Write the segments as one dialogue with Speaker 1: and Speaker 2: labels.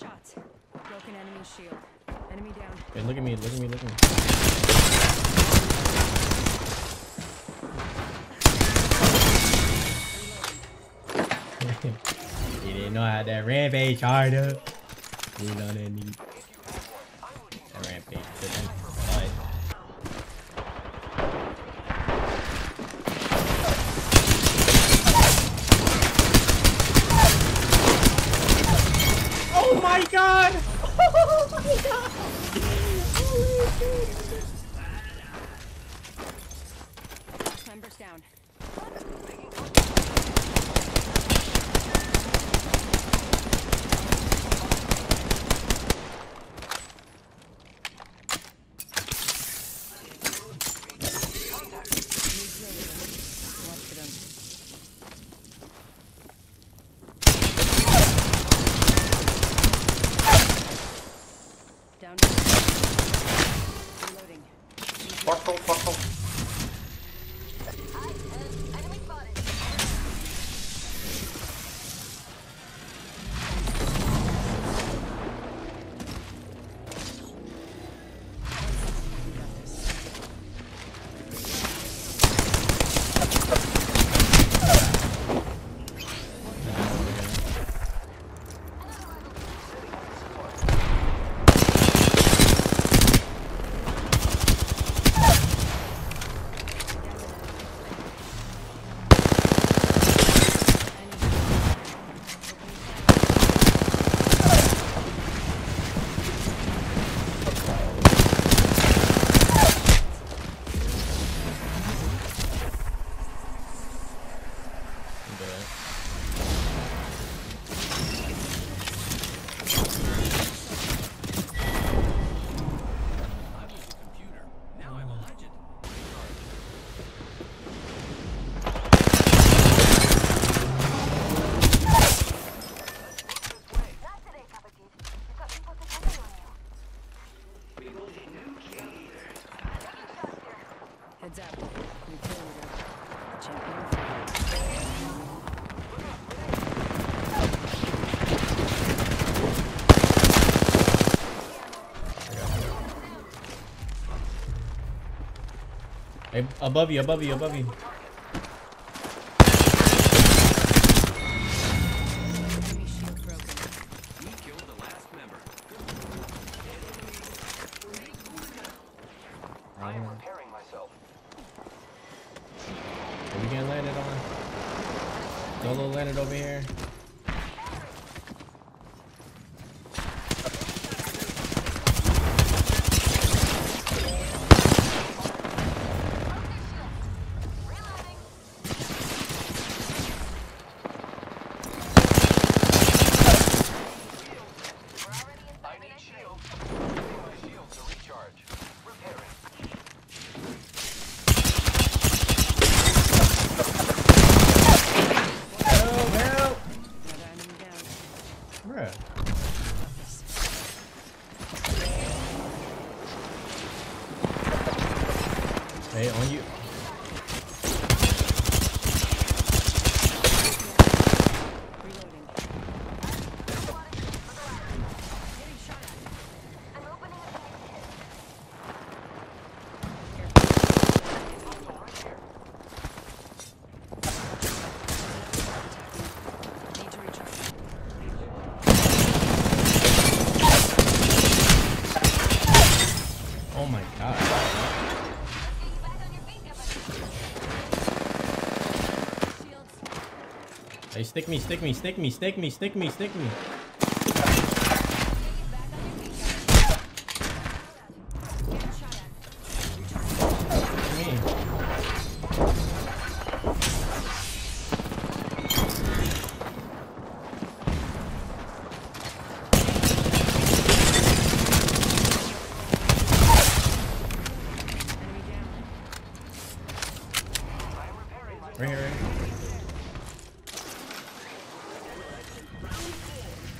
Speaker 1: shots. Broken enemy shield. Enemy down.
Speaker 2: Hey, look at me, look at me, look at me. You didn't know how that rampage hard up. You know that nigga. That rampage. Oh my god! Oh my god!
Speaker 1: Members down. Down. Reloading.
Speaker 3: Portal.
Speaker 4: Enemy spotted.
Speaker 1: Heads up. New kill leader. Champion.
Speaker 2: Hey, above you.
Speaker 1: Enemy shield broken.
Speaker 5: We killed the last member.
Speaker 3: I am repairing myself.
Speaker 2: Are we gonna land it on? Solo landed over here. Bruh. Hey, on you.
Speaker 1: Reloading. Getting shot at.
Speaker 4: I'm opening a kit.
Speaker 1: Need to recharge.
Speaker 2: Oh my god. Hey, stick me. Right here.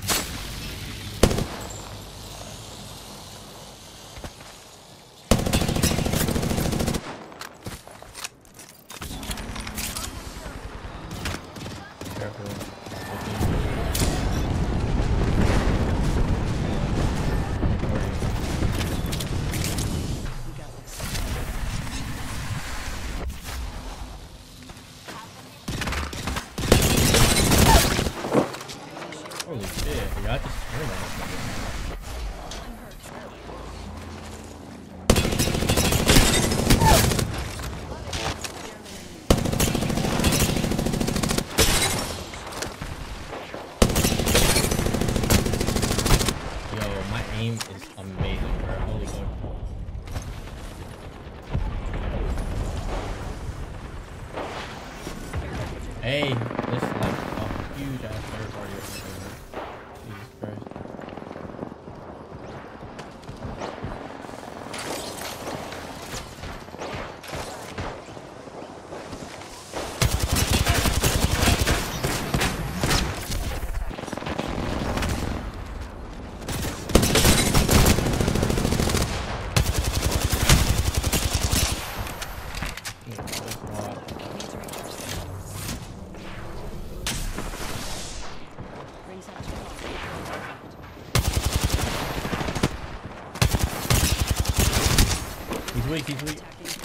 Speaker 2: Yo, my aim is amazing, bro. Holy God. Hey, this is like a huge ass third party. Jesus Christ.
Speaker 1: Rings out to the
Speaker 2: He's weak, he's weak.
Speaker 1: attacking.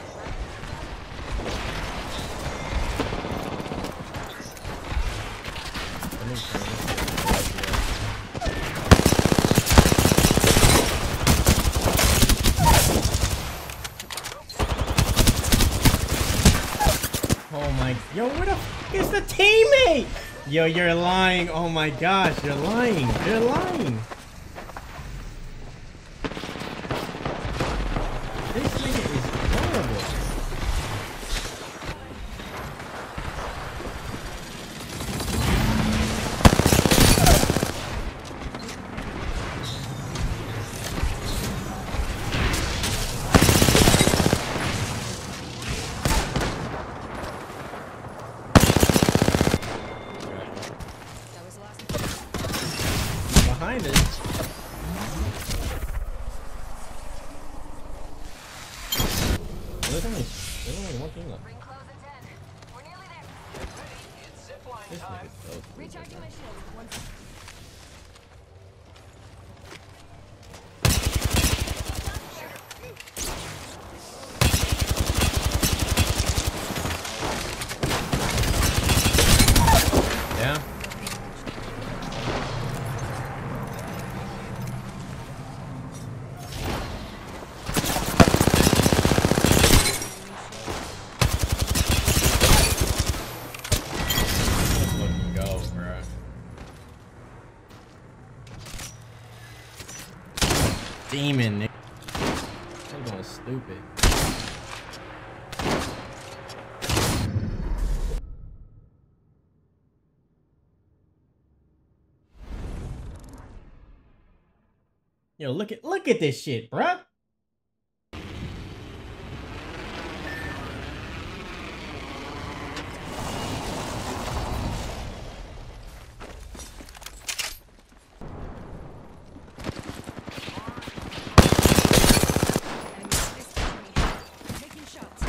Speaker 2: Oh my, yo, where the f is the teammate? Yo, you're lying. Oh my gosh, you're lying. You're lying. This nigga is horrible.
Speaker 1: That was the last.
Speaker 2: Behind us. There's only one team left.
Speaker 4: Ring close in 10. We're nearly there.
Speaker 3: It's zipline
Speaker 2: This
Speaker 3: time.
Speaker 2: nigga's so stupid.
Speaker 1: Recharging my shield. One second.
Speaker 2: Yeah. Let's fucking go, bro. Demon, nigga. I'm going stupid. Yo, look at this shit, bruh.
Speaker 1: Enemy space me. Taking shots.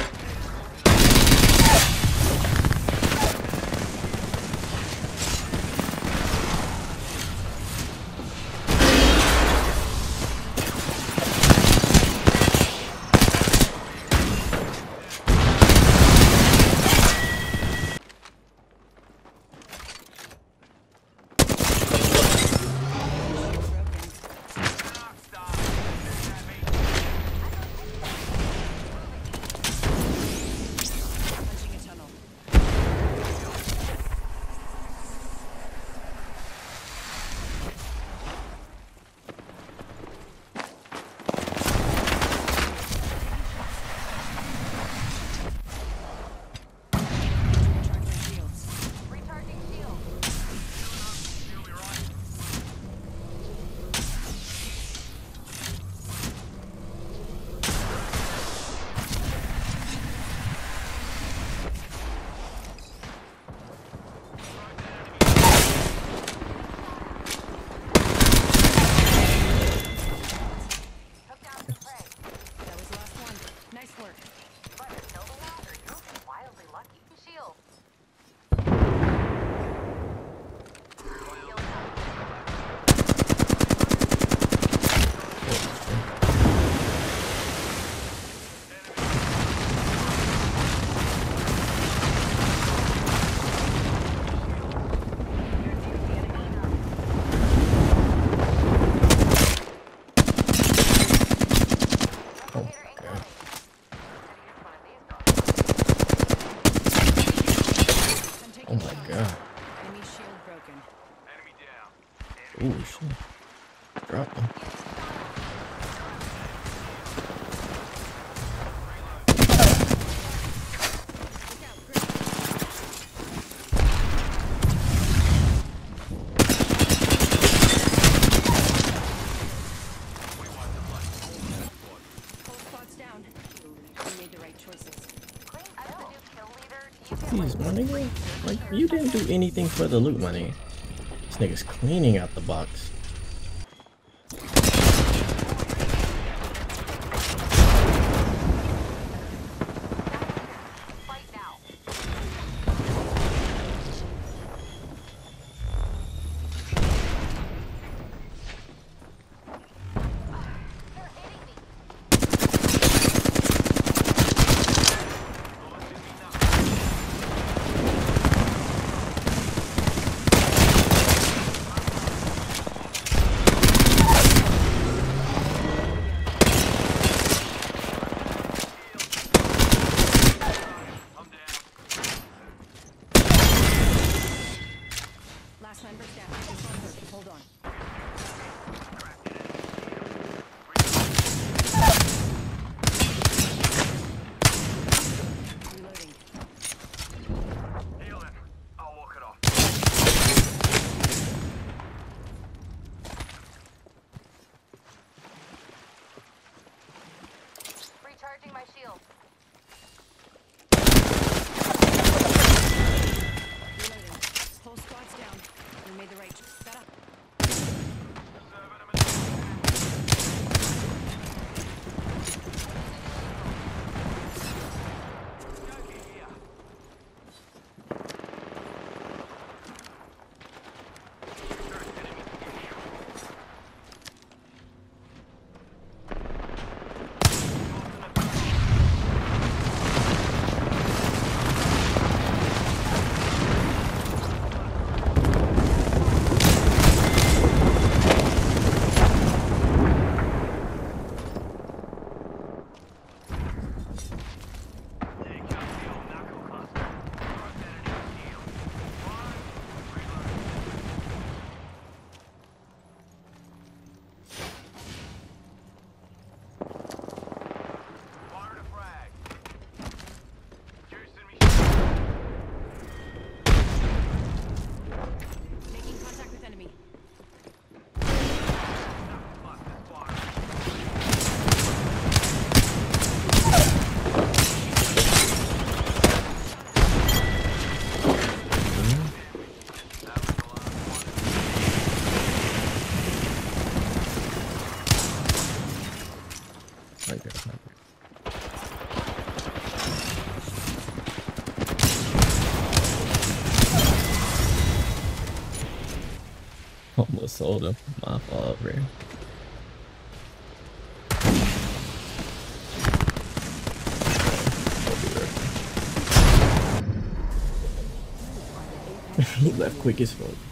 Speaker 2: Drop them.
Speaker 1: Whole squad's down. We made the right choices.
Speaker 4: As the new kill leader, you
Speaker 2: Jeez, my nigga. Like, you didn't do anything for the loot money. This nigga's cleaning out the box.
Speaker 4: fight now. They're hitting me.
Speaker 1: Last member's down. Just on her. Hold on. Reloading.
Speaker 3: Heal him. I'll walk it off.
Speaker 4: Recharging my shield.
Speaker 1: Reloading. Whole squad's down. We made the right choice. Got up. Making contact with enemy.
Speaker 2: Right there. Almost sold him. My fault, bro. He left quick as fuck.